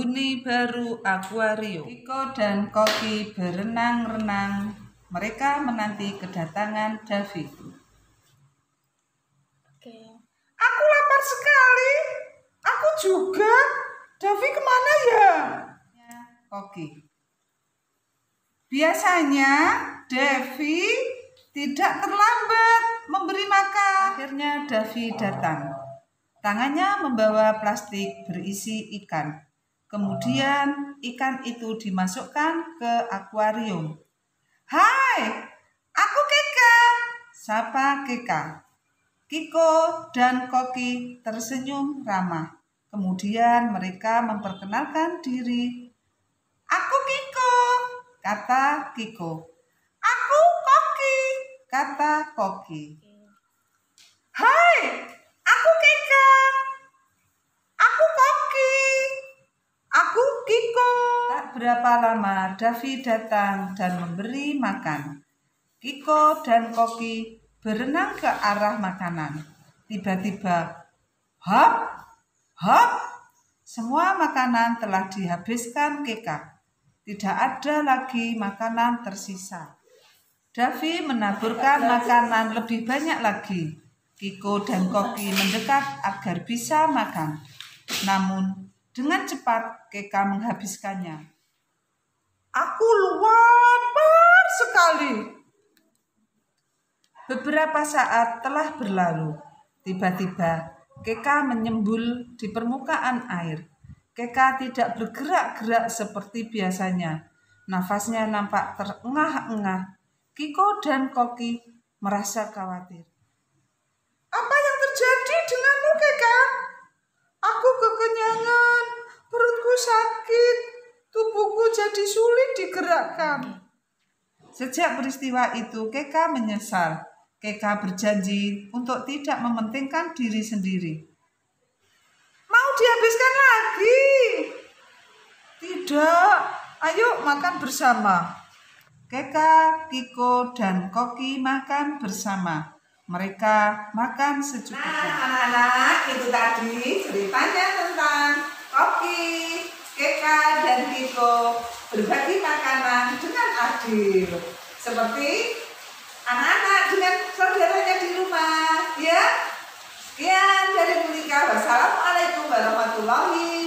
penghuni baru akuarium. Kiko dan Koki berenang-renang. Mereka menanti kedatangan Davi. Aku lapar sekali. Aku juga. Davi kemana ya? Koki. Biasanya Davi tidak terlambat memberi makan. Akhirnya Davi datang. Tangannya membawa plastik berisi ikan. Kemudian ikan itu dimasukkan ke akuarium. Hai, aku Keka, sapa Keka. Kiko dan Koki tersenyum ramah. Kemudian mereka memperkenalkan diri. Aku Kiko, kata Kiko. Aku Koki, kata Koki. Hai, aku Keka. Aku Koki. Aku Kiko. Tak berapa lama Davi datang dan memberi makan. Kiko dan Koki berenang ke arah makanan. Tiba-tiba, hop, hop. Semua makanan telah dihabiskan Keka. Tidak ada lagi makanan tersisa. Davi menaburkan makanan lebih banyak lagi. Kiko dan Koki mendekat agar bisa makan. Namun, dengan cepat Keka menghabiskannya. Aku lapar sekali. Beberapa saat telah berlalu. Tiba-tiba, Keka menyembul di permukaan air. Keka tidak bergerak-gerak seperti biasanya. Nafasnya nampak terengah-engah. Kiko dan Koki merasa khawatir. Apa yang terjadi denganmu, Keka? Aku kekenyangan, perutku sakit, tubuhku jadi sulit digerakkan. Sejak peristiwa itu, Keka menyesal. Keka berjanji untuk tidak mementingkan diri sendiri. Mau dihabiskan lagi? Tidak, ayo makan bersama. Keka, Kiko, dan Koki makan bersama. Mereka makan secukupnya. Nah, anak-anak, itu tadi ceritanya tentang Koki, Keka, dan Kiko berbagi makanan dengan adil. Seperti anak-anak dengan saudaranya di rumah. Ya, sekian dari Mulika. Wassalamualaikum warahmatullahi